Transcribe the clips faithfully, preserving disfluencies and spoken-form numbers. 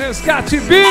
Resgate Billy!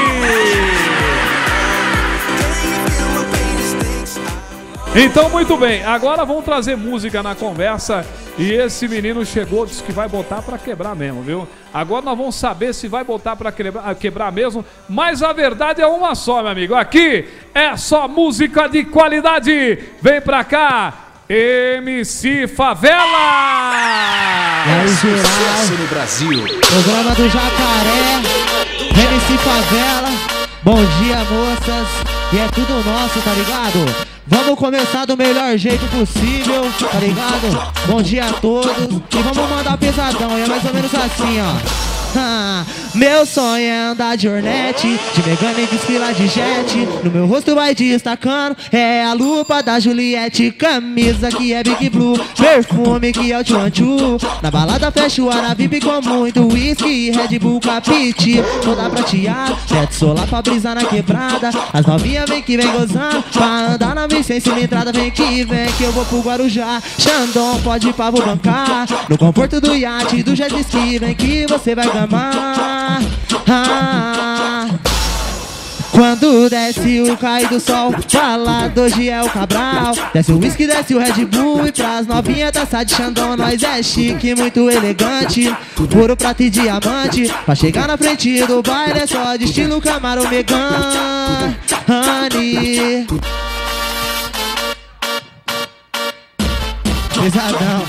Então, muito bem, agora vamos trazer música na conversa. E esse menino chegou, disse que vai botar pra quebrar mesmo, viu? Agora nós vamos saber se vai botar pra quebrar, quebrar mesmo. Mas a verdade é uma só, meu amigo. Aqui é só música de qualidade. Vem pra cá, M C Favela! É o sucesso no Brasil. Programa do Jacaré, M C Favela. Bom dia, moças. E é tudo nosso, tá ligado? Vamos começar do melhor jeito possível, tá ligado? Bom dia a todos. E vamos mandar pesadão, e é mais ou menos assim, ó. Ah, meu sonho é andar de Hornet, de Megane e desfilar de jet. No meu rosto vai destacando, é a lupa da Juliette. Camisa que é Big Blue, perfume que é o Tchuanchu. Na balada fecha o Arabibi com muito whisky, Red Bull Capite, toda prateada, teto solar pra brisar na quebrada. As novinhas vem que vem gozando, pra andar na sem cilindrada. Vem que vem que eu vou pro Guarujá. Xandão pode ir pra vou bancar, no conforto do iate, do jet ski. Vem que você vai gamar. Ah, quando desce o cair do sol, falado hoje é o Cabral. Desce o whisky, desce o Red Bull. E pras novinhas dançar de Xandão, nós é chique, muito elegante. Puro prata e diamante, pra chegar na frente do baile é só de estilo Camaro Megane. Honey, pesadão.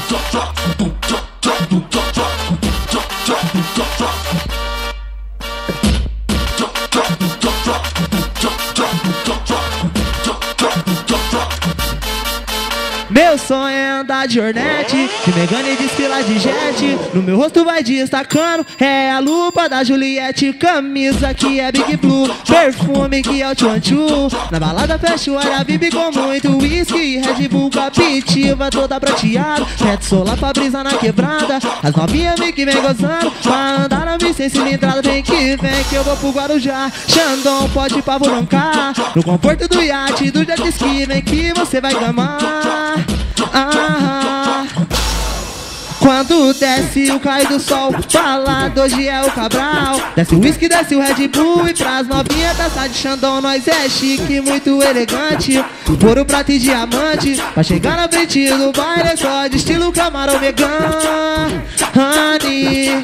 Meu sonho é andar de Hornet, de Megane e desfilar de jet. No meu rosto vai destacando, é a lupa da Juliette. Camisa que é Big Blue, perfume que é o Tchuanchu. Na balada fecha o Arabibi com muito whisky, Red Bull Capitiva, toda prateada, teto solar pra brisar na quebrada. As novinhas vem que vem gozando, pra andar na bici sem cilindrada. Vem que vem que eu vou pro Guarujá. Xandão pode ir pra Voroncar, no conforto do iate, do jet ski. Vem que você vai gamar. Ah, quando desce o cair do sol, falado hoje é o Cabral. Desce o whisky, desce o Red Bull. E pras novinhas dançar de Xandão, nós é chique, muito elegante. Ouro, prata e diamante, pra chegar na frente do baile é só de estilo Camaro Megane. Honey,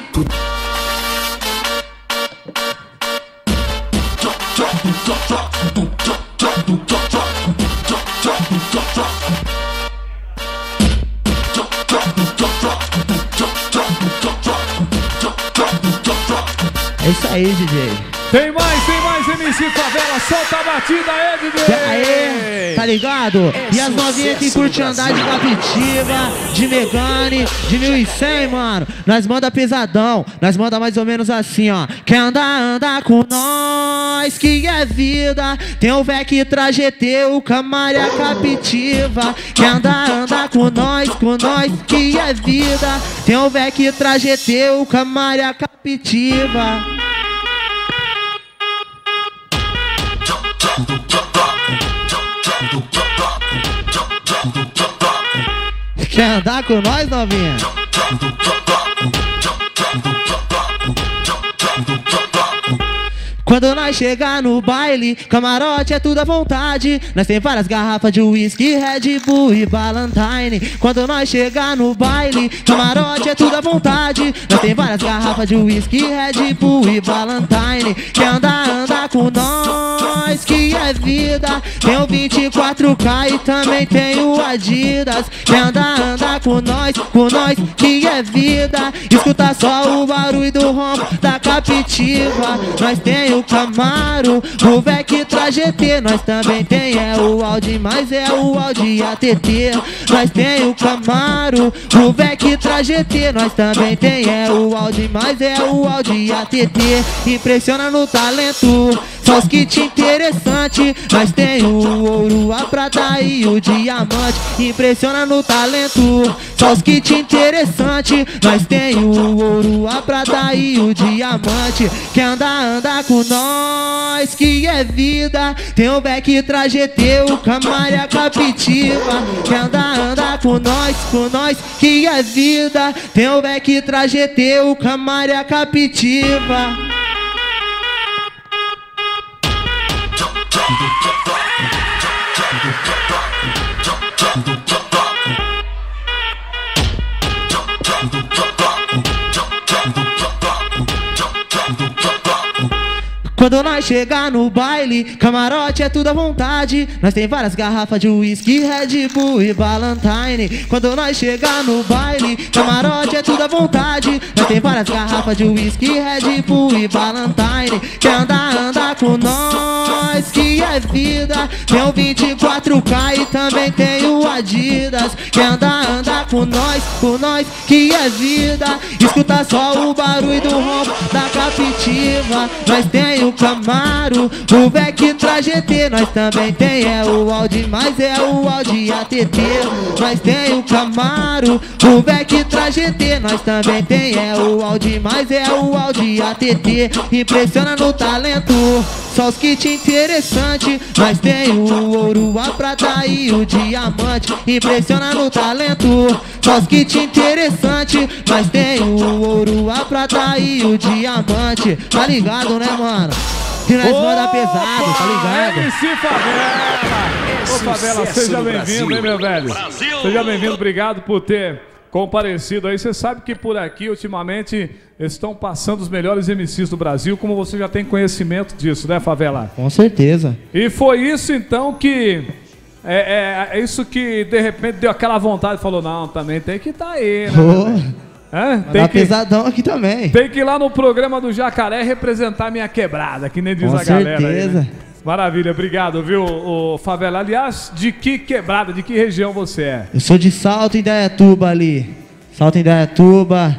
é isso aí, D J. Tem mais, tem mais M C Favela, solta a batida aí, D J! Aê, tá ligado? E as novinhas que curtem andar de Captiva, de Megane, de mil e cem, mano. Nós manda pesadão, nós manda mais ou menos assim, ó. Quer andar, andar com nós, que é vida. Tem o Vec Trajetê, o Camaro e a Captiva. Quer andar, andar com nós, com nós, que é vida. Tem o Vec Trajetê, o Camaro e a Captiva. Quer andar com nós, novinha? Quando nós chegar no baile, camarote é tudo à vontade. Nós tem várias garrafas de whisky, Red Bull e Valentine. Quando nós chegar no baile, camarote é tudo à vontade. Nós tem várias garrafas de whisky, Red Bull e Valentine. Quer andar, andar com nós, que é vida. Tem o vinte e quatro K e também tem o Adidas. Quer andar, andar com nós, com nós, que é vida. Escuta só o barulho do ronco da Captiva. Nós tem o Camaro, o Vec Trajetê. Nós também tem é o Audi, mas é o Audi A T T. Nós tem o Camaro, o Vec Trajetê. Nós também tem é o Audi, mas é o Audi A T T. Impressiona no talento, só os kits interessantes. Nós tem o ouro, a prata e o diamante. Impressiona no talento, só os kits interessantes. Nós tem o ouro, a prata e o diamante. Quer andar, andar com nós, que é vida. Tem o Vec Trajetê, o Camaro e a Captiva. Quer andar, andar com nós, com nós, que é vida. Tem o Vec Trajetê, o Camaro e a Captiva. Quando nós chegar no baile, camarote é tudo à vontade. Nós tem várias garrafas de whisky, Red Bull e Ballantine. Quando nós chegar no baile, camarote é tudo à vontade. Nós tem várias garrafas de whisky, Red Bull e Ballantine. Quer andar, andar com nós, que é vida. Tem o vinte e quatro K e também tem o Adidas. Quer andar, andar com nós, com nós, que é vida. Escuta só o barulho do ronco da captiva. Nós tem o Camaro, o Vectra G T. Nós também tem é o Audi, mas é o Audi A T T. Nós tem o Camaro, o Vectra G T. Nós também tem é o Audi, mas é o Audi A T T. Impressiona no talento, só os kits interessantes. Nós tem o ouro, a prata e o diamante. Impressiona no talento, só os kits interessantes. Nós tem o ouro, a prata e o diamante. Tá ligado, né, mano? Que nós manda pesado, tá ligado? M C Favela! Ô Favela, seja bem-vindo, hein, meu velho? Brasil. Seja bem-vindo, obrigado por ter comparecido aí. Você sabe que por aqui, ultimamente, estão passando os melhores M Cs do Brasil, como você já tem conhecimento disso, né, Favela? Com certeza. E foi isso, então, que... É, é, é isso que, de repente, deu aquela vontade, falou, não, também tem que estar tá aí, né? Oh. É, tem tá que, pesadão aqui também. Tem que ir lá no programa do Jacaré representar minha quebrada, que nem diz Com a galera. Com certeza. Aí, né? Maravilha, obrigado, viu, o Favela. Aliás, de que quebrada, de que região você é? Eu sou de Salto, Indaiatuba ali. Salto, Indaiatuba.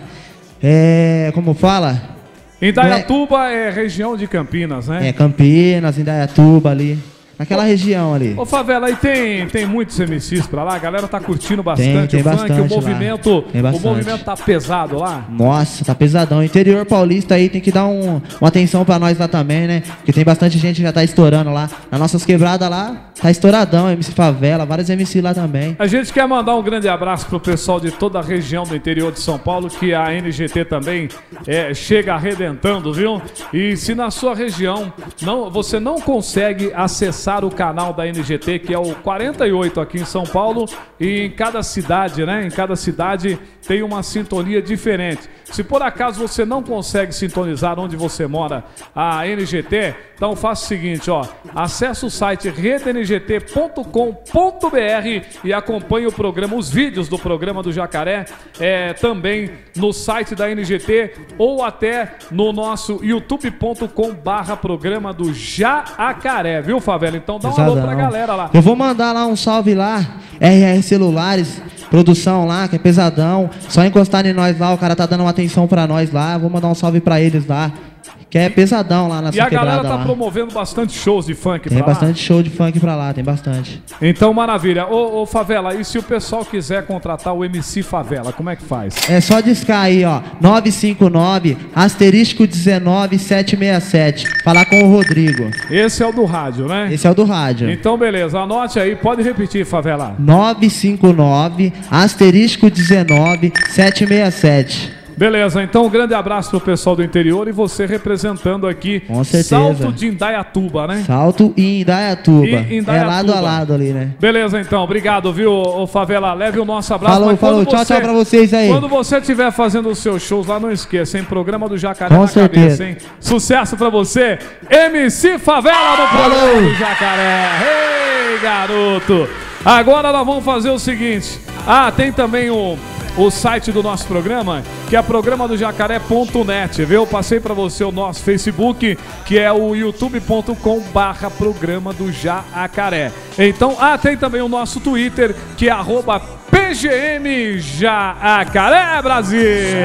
É... como fala? Indaiatuba é... é região de Campinas, né? É, Campinas, Indaiatuba ali. Naquela ô, região ali. Ô Favela, aí tem, tem muitos M Cs pra lá, a galera tá curtindo bastante tem, tem o funk, bastante o movimento, tem o movimento tá pesado lá? Nossa, tá pesadão. O interior paulista aí tem que dar um, uma atenção pra nós lá também, né? Porque tem bastante gente que já tá estourando lá. Nas nossas quebradas lá, tá estouradão, M C Favela, vários M C lá também. A gente quer mandar um grande abraço pro pessoal de toda a região do interior de São Paulo, que a N G T também é, chega arrebentando, viu? E se na sua região não, você não consegue acessar o canal da N G T, que é o quarenta e oito aqui em São Paulo, e em cada cidade, né? Em cada cidade tem uma sintonia diferente. Se por acaso você não consegue sintonizar onde você mora a N G T, então faça o seguinte, ó, acesse o site rede n g t ponto com ponto b r e acompanhe o programa, os vídeos do programa do Jacaré, é, também no site da N G T ou até no nosso youtube ponto com barra programa do Jacaré, viu, Favela? Então dá um alô pra galera lá. Eu vou mandar lá um salve lá, R R Celulares, produção lá, que é pesadão. Só encostar em nós lá, o cara tá dando uma atenção pra nós lá. Vou mandar um salve pra eles lá, que é pesadão lá nessa quebrada lá. E a galera tá promovendo bastante shows de funk pra lá? Tem bastante show de funk pra lá, tem bastante. Então, maravilha. Ô, ô, Favela, e se o pessoal quiser contratar o M C Favela, como é que faz? É só discar aí, ó, nove cinco nove, asterisco dezenove, sete seis sete. Falar com o Rodrigo. Esse é o do rádio, né? Esse é o do rádio. Então, beleza. Anote aí. Pode repetir, Favela. nove cinco nove, asterisco dezenove, sete seis sete. Beleza, então um grande abraço pro pessoal do interior e você representando aqui com certeza. Salto de Indaiatuba, né? Salto e Indaiatuba. E Indaiatuba. É lado a lado ali, né? Beleza, então. Obrigado, viu, ô Favela? Leve o nosso abraço. Falou, falou. Tchau, você, tchau pra vocês aí. Quando você estiver fazendo os seus shows lá, não esqueça, hein? Programa do Jacaré com na certeza. cabeça, hein? Sucesso pra você. M C Favela no programa falou. Do Jacaré. Ei, garoto. Agora nós vamos fazer o seguinte. Ah, tem também o... o site do nosso programa, que é programa do jacaré ponto net, viu? Eu passei para você o nosso Facebook, que é o youtube ponto com barra programa do Jacaré. Então, ah, tem também o nosso Twitter, que é arroba P G M Jacaré Brasil.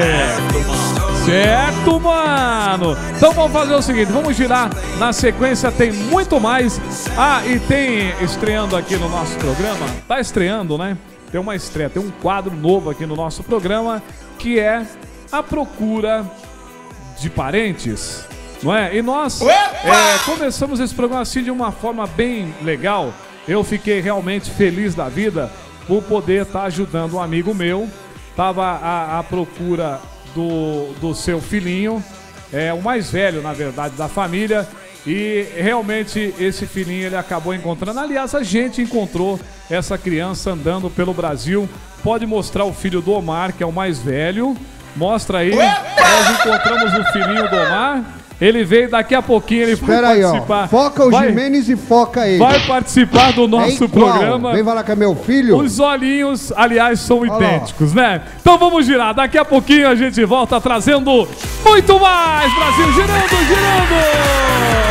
Certo, mano? Então vamos fazer o seguinte, vamos girar na sequência, tem muito mais. Ah, e tem estreando aqui no nosso programa, tá estreando, né? Tem uma estreia, tem um quadro novo aqui no nosso programa, que é a procura de parentes, não é? E nós é, começamos esse programa assim de uma forma bem legal. Eu fiquei realmente feliz da vida por poder estar ajudando um amigo meu. Estava à, à procura do, do seu filhinho, é o mais velho, na verdade, da família. E realmente esse filhinho ele acabou encontrando. Aliás, a gente encontrou essa criança andando pelo Brasil. Pode mostrar o filho do Omar, que é o mais velho. Mostra aí. Nós encontramos o filhinho do Omar. Ele veio daqui a pouquinho, ele Espera vai aí, participar. ó. Foca o vai, Jimenez e foca ele. Vai participar do nosso é igual. programa. Vem falar que é meu filho. Os olhinhos, aliás, são Olha idênticos, lá. né? Então vamos girar. Daqui a pouquinho a gente volta trazendo muito mais. Brasil girando, girando.